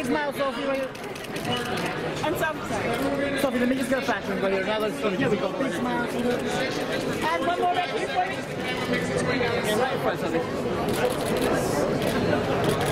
smile, Sophie, right here. And Sophie. Sophie, let me just get a factor right here. Now let's go. Here we go. Big smile. And one more right here for you. And right in front, Sophie.